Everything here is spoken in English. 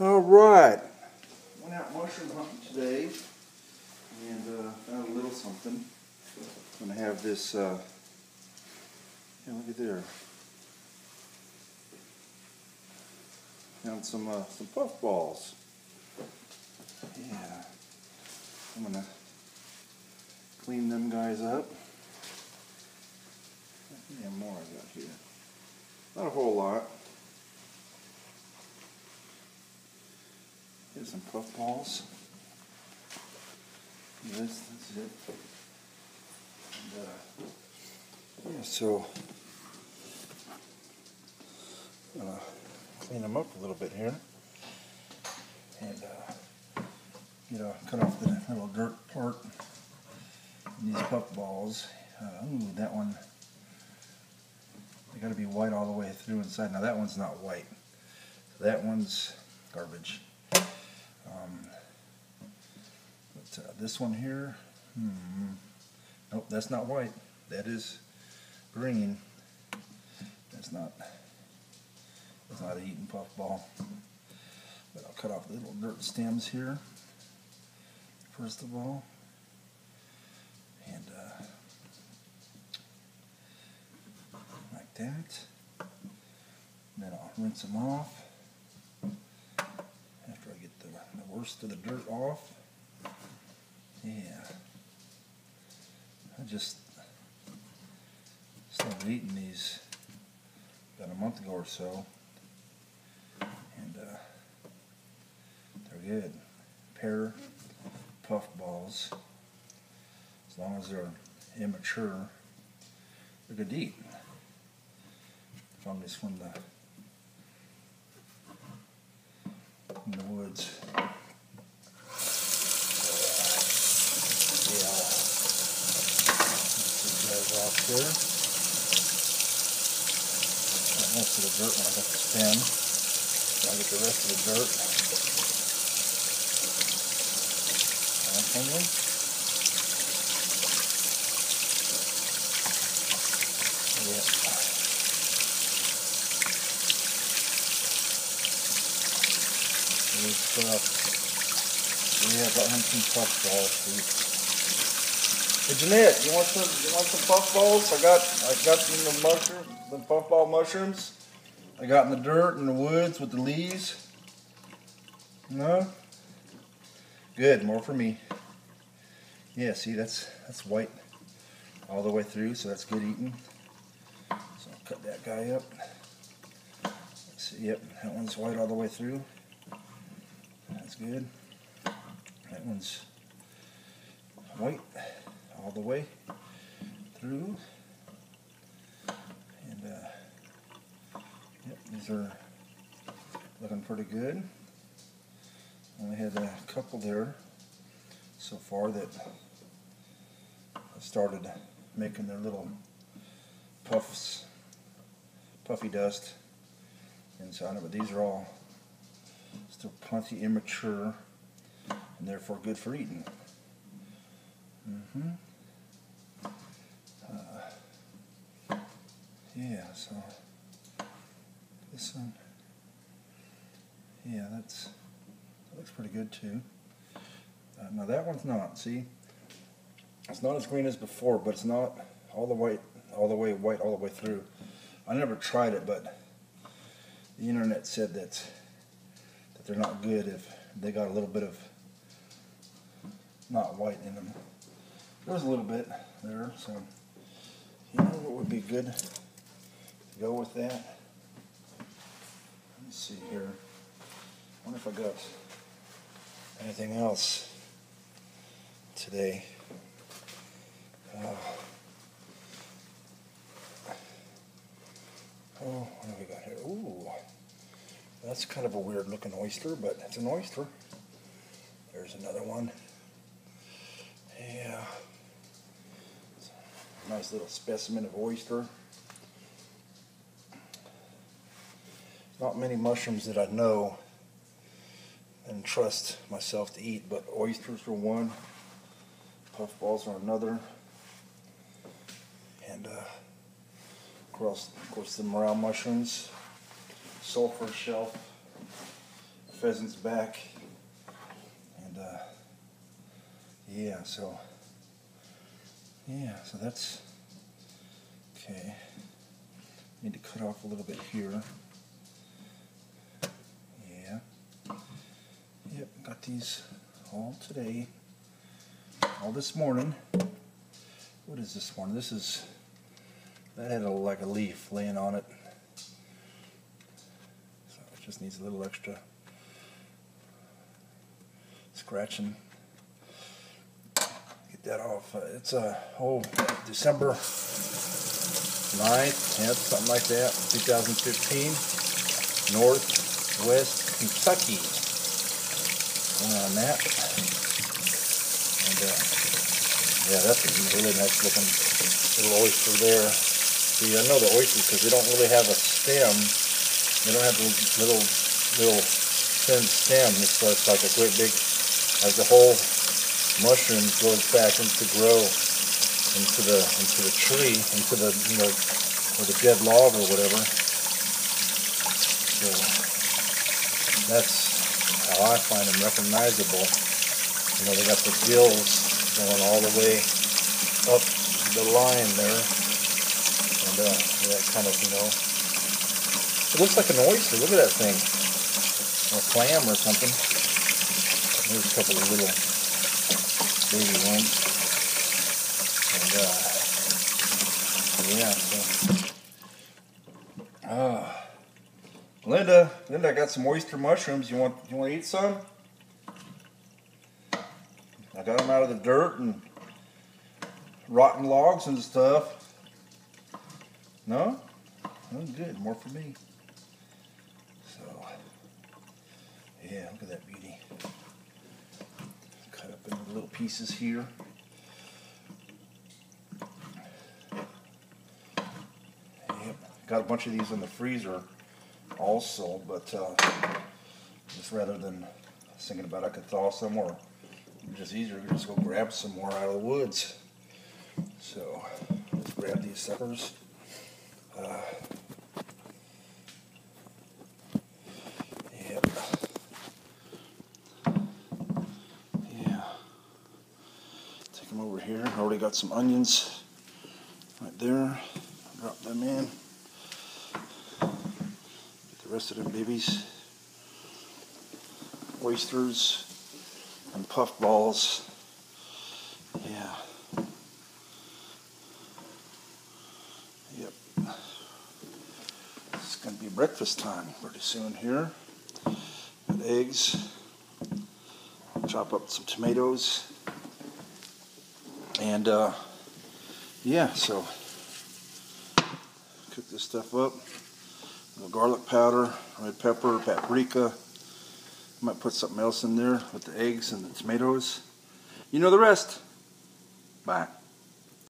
All right. Went out mushroom hunting today and found a little something. I'm gonna have this. Yeah, look at there. Found some puffballs. Yeah. I'm gonna clean them guys up. How many more I got here? Not a whole lot. Here's some puffballs. That's it. And, yeah, so I'm gonna clean them up a little bit here, and cut off the little dirt part. And these puffballs. Ooh, that one. They got to be white all the way through inside. Now that one's not white. So that one's garbage. But this one here, nope, that's not white. That is green. That's not a eaten puffball. But I'll cut off the little dirt stems here first of all, and like that. And then I'll rinse them off after I get the worst of the dirt off. Yeah, I just started eating these about a month ago or so, and they're good. Pear puffballs, as long as they're immature, they're good to eat. Found this from the woods. Off there. Got most of the dirt when I got the stem. I'll get the rest of the dirt. Off only. Yep. Good stuff. Yeah, got some puffballs to eat. Hey Jeanette, you want some puffballs? I got some the puffball mushrooms. I got in the dirt in the woods with the leaves. No? Good, more for me. Yeah, see that's white all the way through, so that's good eating. So I'll cut that guy up. Let's see, yep, that one's white all the way through. That's good. That one's white all the way through, and yep, these are looking pretty good. Only had a couple there so far that started making their little puffy dust inside of it. These are all still plenty immature and therefore good for eating. Yeah, so this one, yeah, that looks pretty good too. Now that one's not. See, it's not as green as before, but it's not all the way white all the way through. I never tried it, but the internet said that they're not good if they got a little bit of not white in them. There's a little bit there, so you know what would be good to go with that? Let me see here. I wonder if I got anything else today. Oh, what do we got here? Ooh, that's kind of a weird looking oyster, but it's an oyster. There's another one. Yeah. Nice little specimen of oyster. Not many mushrooms that I know and trust myself to eat, but oysters are one, puffballs are another, and of course the morel mushrooms, sulfur shelf pheasants back. And yeah, so that's okay. Need to cut off a little bit here. Yeah. Yep, got these all today. All this morning. What is this one? This is, that had like a leaf laying on it. So it just needs a little extra scratching. Get that off. It's December 9th, 10th, something like that, 2015. Northwest Kentucky. On that. And yeah, that's a really nice looking little oyster there. See, I know the oysters because they don't really have a stem. They don't have the little thin stem. It's like a great big, as the whole mushroom goes back into grow into the tree, into the or the dead log or whatever. So that's how I find them recognizable. They got the gills going all the way up the line there, and that kind of, it looks like an oyster. Look at that thing, or a clam or something. There's a couple of little baby ones, and yeah. So, Linda, I got some oyster mushrooms. You want to eat some? I got them out of the dirt and rotten logs and stuff. No? Oh, good. More for me. So, yeah, look at that beauty. Cut up into little pieces here. Yep. Got a bunch of these in the freezer also, but just rather than thinking about I could thaw some, or just easier to just go grab some more out of the woods. So let's grab these suckers. Yep. Yeah. Take them over here. I already got some onions right there. Drop them in. The rest of them babies, oysters and puffballs. Yeah. Yep. It's gonna be breakfast time pretty soon here. Got eggs. Chop up some tomatoes. And yeah, so cook this stuff up. Garlic powder, red pepper, paprika. Might put something else in there with the eggs and the tomatoes. You know the rest. Bye.